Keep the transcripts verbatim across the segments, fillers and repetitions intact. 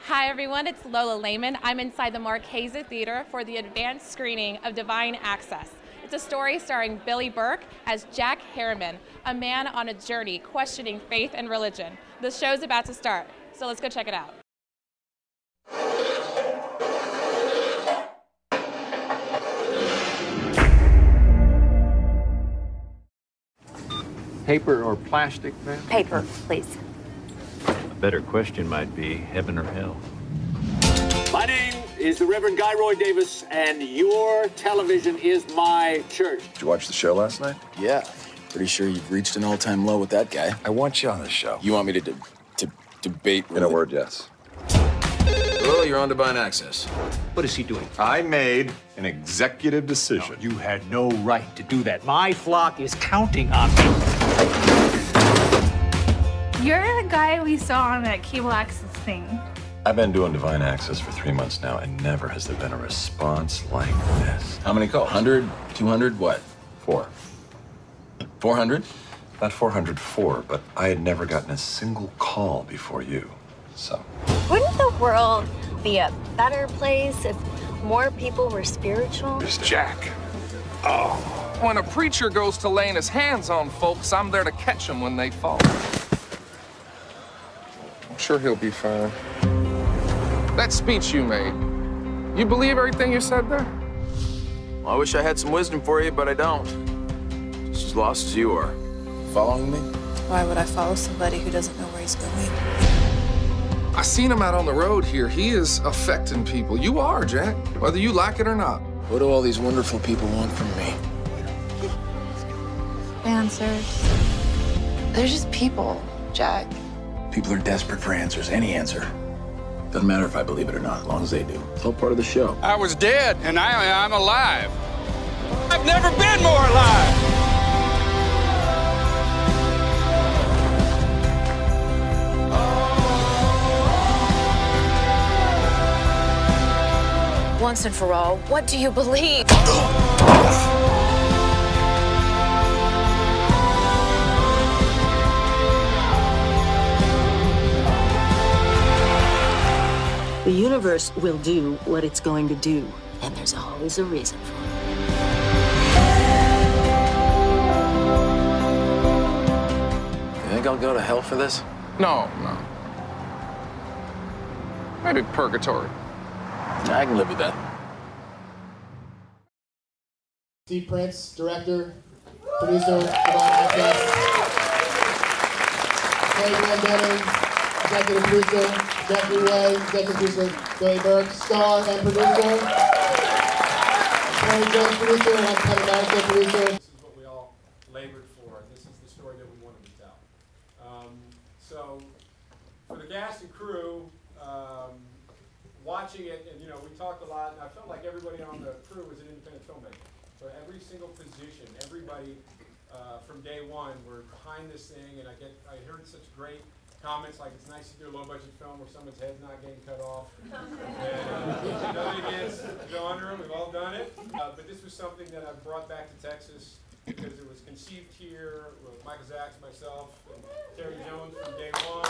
Hi everyone, it's Lola Laymon. I'm inside the Marquesa Theater for the advanced screening of Divine Access. It's a story starring Billy Burke as Jack Harriman, a man on a journey questioning faith and religion. The show's about to start, so let's go check it out. Paper or plastic, ma'am? Paper, please. A better question might be heaven or hell. My name is the Reverend Guy Roy Davis, and your television is my church. Did you watch the show last night? Yeah. Pretty sure you've reached an all-time low with that guy. I want you on the show. You want me to de to debate with In a it? word, yes. Hello, you're on Divine Access. What is he doing? I made an executive decision. No, you had no right to do that. My flock is counting on me. You're the guy we saw on that cable access thing. I've been doing Divine Access for three months now, and never has there been a response like this. How many calls? one hundred? two hundred? What? Four. four hundred? Not four hundred four, but I had never gotten a single call before you. So. Wouldn't the world be a better place if more people were spiritual? It's Jack. Oh. When a preacher goes to laying his hands on folks, I'm there to catch them when they fall. I'm sure he'll be fine. That speech you made, you believe everything you said there? Well, I wish I had some wisdom for you, but I don't. Just as lost as you are. Following me? Why would I follow somebody who doesn't know where he's going? I seen him out on the road here. He is affecting people. You are, Jack, whether you like it or not. What do all these wonderful people want from me? Answers. They're just people, Jack. People are desperate for answers, any answer. Doesn't matter if I believe it or not, as long as they do. It's all part of the show. I was dead, and I, I'm alive. I've never been more alive. Once and for all, what do you believe? The universe will do what it's going to do, and there's always a reason for it. You think I'll go to hell for this? No, no. Maybe purgatory. I can live with that. Steve Prince, director, producer, Divine Access. Kelly Glenn executive producer, Jeffrey Ray, executive producer, Billy Burke, star and producer. Corey Jones, producer, and Kevin Madison, producer. This is what we all labored for, and this is the story that we wanted to tell. Um, so, for the cast and crew, um, watching it, and you know, we talked a lot, and I felt like everybody on the crew was an independent filmmaker. So every single position, everybody uh, from day one were behind this thing, and I get, I heard such great comments like it's nice to do a low-budget film where someone's head's not getting cut off. And uh, nothing against Joe Underwood, we've all done it. Uh, but this was something that I brought back to Texas because it was conceived here with Michael Zacks, myself, and Terry Jones from day one.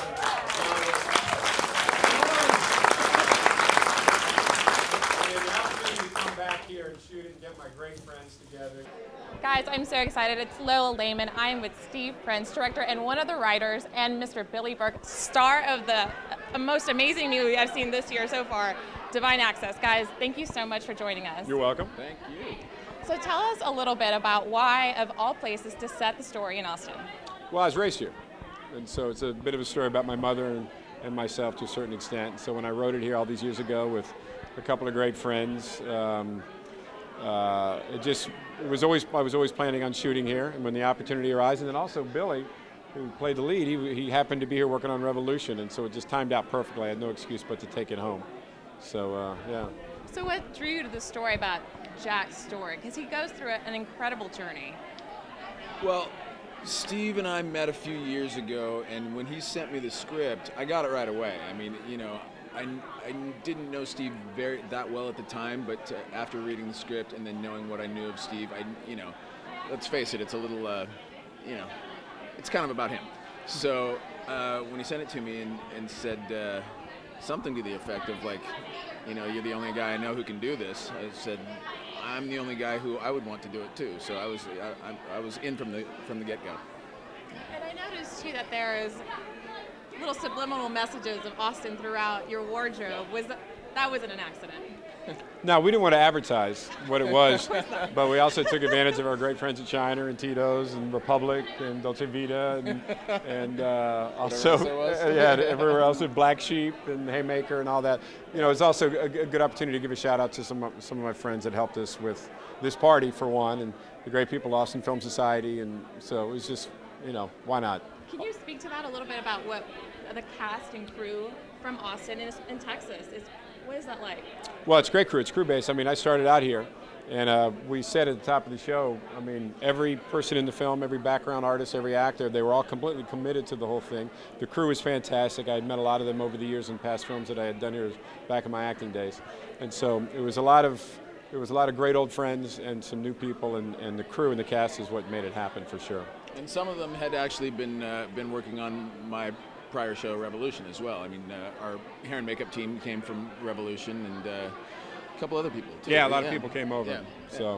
And the opportunity to come back here and shoot it and get my great friends together. Guys, I'm so excited. It's Lola Laymon. I'm with Steve Prince, director and one of the writers, and Mister Billy Burke, star of the uh, most amazing movie I've seen this year so far, Divine Access. Guys, thank you so much for joining us. You're welcome. Thank you. So tell us a little bit about why, of all places, to set the story in Austin. Well, I was raised here, and so it's a bit of a story about my mother and, and myself to a certain extent. So when I wrote it here all these years ago with a couple of great friends, um, uh, it just it was always I was always planning on shooting here, and when the opportunity arose, and then also Billy, who played the lead, he he happened to be here working on Revolution, and so it just timed out perfectly. I had no excuse but to take it home. So uh, yeah. So what drew you to the story about Jack's story? Because he goes through an incredible journey. Well, Steve and I met a few years ago, and when he sent me the script, I got it right away. I mean, you know, I, I didn't know Steve very that well at the time, but uh, after reading the script and then knowing what I knew of Steve, I, you know, let's face it, it's a little, uh, you know, it's kind of about him. So uh, when he sent it to me and, and said, uh, something to the effect of like, you know, you're the only guy I know who can do this. I said, I'm the only guy who I would want to do it too. So I was I, I, I was in from the from the get-go. And I noticed too that there is little subliminal messages of Austin throughout your wardrobe. Was that, that wasn't an accident? No, we didn't want to advertise what it was, but we also took advantage of our great friends at China and Tito's and Republic and Dolce Vita and, and uh, also yeah, everywhere else at Black Sheep and Haymaker and all that. You know, it's also a, a good opportunity to give a shout out to some of, some of my friends that helped us with this party for one, and the great people at Austin Film Society, and so it was just, you know, why not? Can you speak to that a little bit about what the cast and crew from Austin in, in Texas is? What is that like? Well, it's great crew. It's crew-based. I mean, I started out here, and uh, we said at the top of the show, I mean, every person in the film, every background artist, every actor, they were all completely committed to the whole thing. The crew was fantastic. I had met a lot of them over the years in past films that I had done here back in my acting days. And so it was a lot of, it was a lot of great old friends and some new people, and, and the crew and the cast is what made it happen for sure. And some of them had actually been, uh, been working on my prior show, Revolution, as well. I mean, uh, our hair and makeup team came from Revolution, and uh, a couple other people too. Yeah, a lot yeah. of people came over. Yeah. So.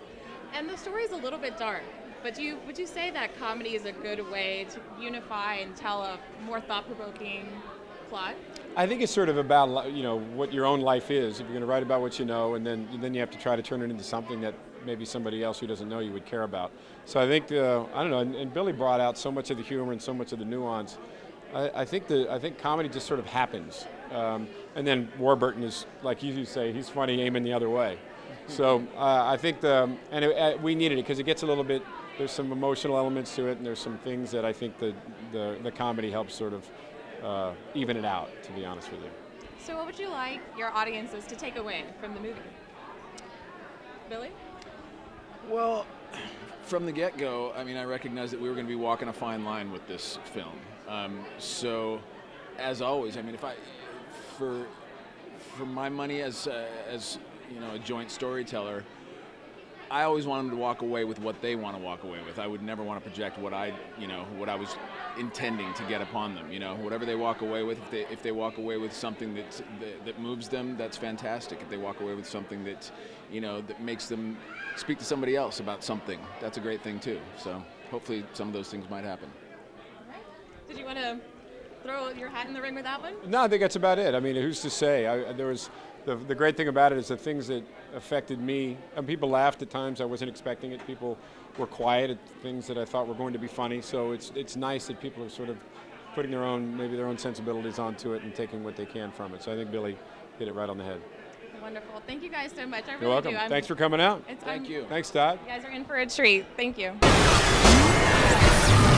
And the story is a little bit dark, but do you, would you say that comedy is a good way to unify and tell a more thought-provoking plot? I think it's sort of about, you know, what your own life is. If you're going to write about what you know, and then then you have to try to turn it into something that maybe somebody else who doesn't know you would care about. So I think, uh, I don't know, and, and Billy brought out so much of the humor and so much of the nuance. I, I think the I think comedy just sort of happens, um, and then Warburton is, like you say, he's funny aiming the other way. So uh, I think the and it, uh, we needed it because it gets a little bit. There's some emotional elements to it, and there's some things that I think the the, the comedy helps sort of uh, even it out. To be honest with you. So what would you like your audiences to take away from the movie, Billy? Well, from the get-go, I mean, I recognized that we were going to be walking a fine line with this film. Um, so, as always, I mean, if I, for, for my money as, uh, as you know, a joint storyteller, I always want them to walk away with what they want to walk away with. I would never want to project what I, you know, what I was intending to get upon them. You know, whatever they walk away with, if they if they walk away with something that's, that that moves them, that's fantastic. If they walk away with something that, you know, that makes them speak to somebody else about something, that's a great thing too. So hopefully some of those things might happen. Did you want to throw your hat in the ring with that one? No, I think that's about it. I mean, who's to say? I, there was the the great thing about it is the things that affected me. And people laughed at times I wasn't expecting it. People were quiet at things that I thought were going to be funny. So it's it's nice that people are sort of putting their own maybe their own sensibilities onto it and taking what they can from it. So I think Billy hit it right on the head. Wonderful. Thank you guys so much. I You're really welcome. do. I'm, Thanks for coming out. It's, Thank I'm, you. Thanks, Todd. You guys are in for a treat. Thank you.